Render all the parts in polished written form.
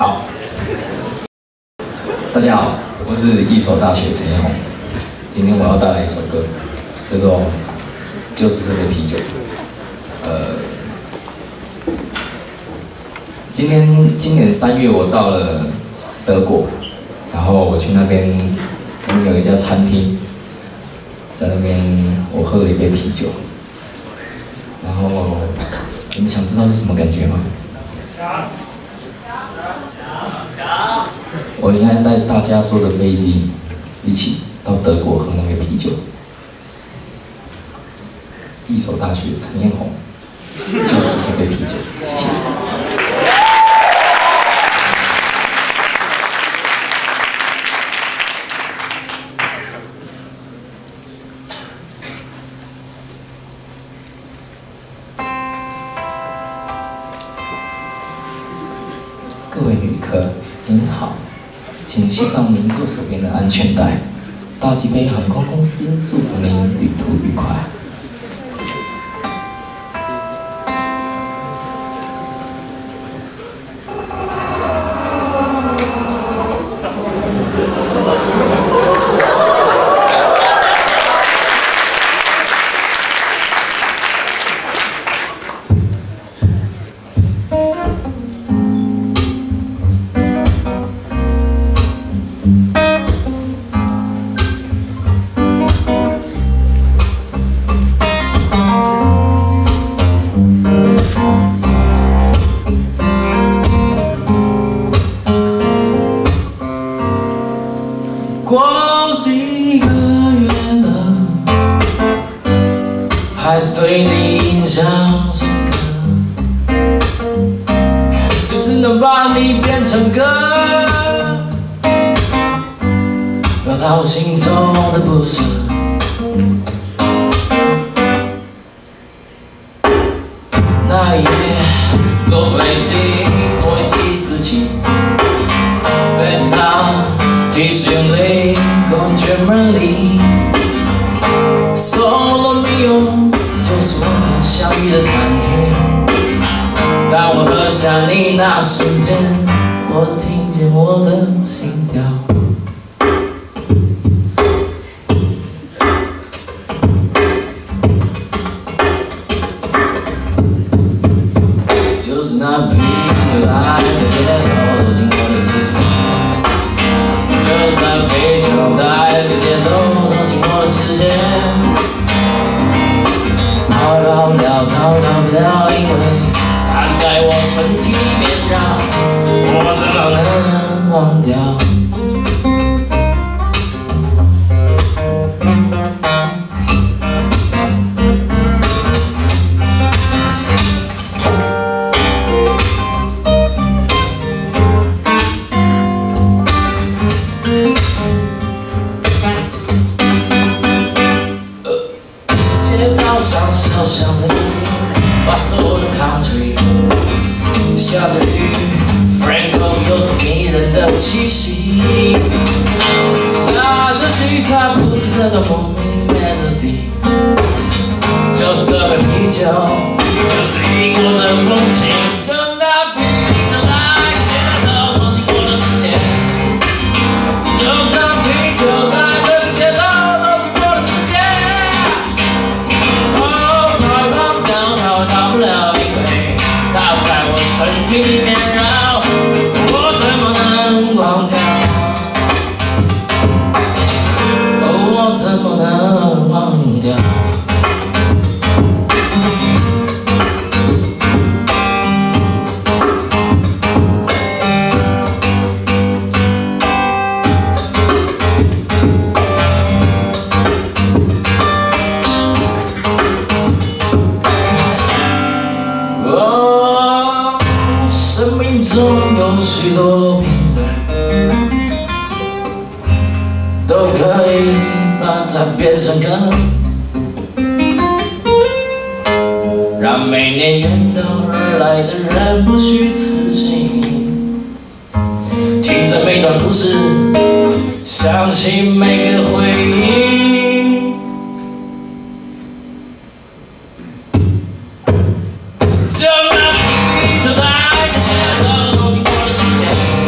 好，大家好，我是一所大学陈彦宏。今天我要带来一首歌，叫做《就是这杯啤酒》。今年3月我到了德国，然后我去那边有一家餐厅，在那边我喝了一杯啤酒，然后你们想知道是什么感觉吗？我现在带大家坐着飞机一起到德国喝那杯啤酒。一所大学陈彦宏，就是这杯啤酒，谢谢。各位旅客，您好，请系上您右手边的安全带。大吉杯航空公司祝福您旅途愉快。 过几个月了，还是对你印象深刻，就只能把你变成歌，表达我心中的不舍。那一夜坐飞机过一起事情，被他提醒你公园门里，索罗米欧就是我们相遇的餐厅。当我喝下你那瞬间，我听见我的心跳。就是那啤酒爱的节奏走进我的世界。就在啤酒带着节奏走进我的世界，逃不了，因为它在我身体里面绕，我怎么能忘掉？小巷里，把所有的 country 下着雨 ，Franco 有着迷人的气息，拿着吉他谱写这段莫名 melody， 就是这杯啤酒，就是英国的风情，就那啤酒带着节奏走进我的世界，就这啤酒带着节奏走进我的世界。逃不了，因为它在我身体里面绕，我怎么能忘掉？我怎么能忘掉？生命中有许多片段，都可以把它变成歌，让每年远道而来的人不虚此行，听着每段故事，想起每个回忆。就那啤酒带着节奏走进我的世界。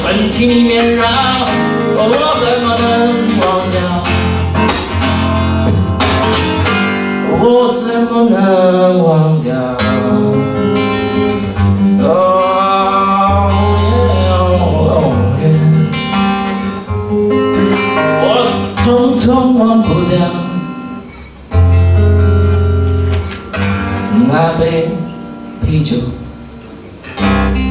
身体里面绕，我怎么能忘掉？我怎么能忘掉？我统统忘不掉那杯啤酒。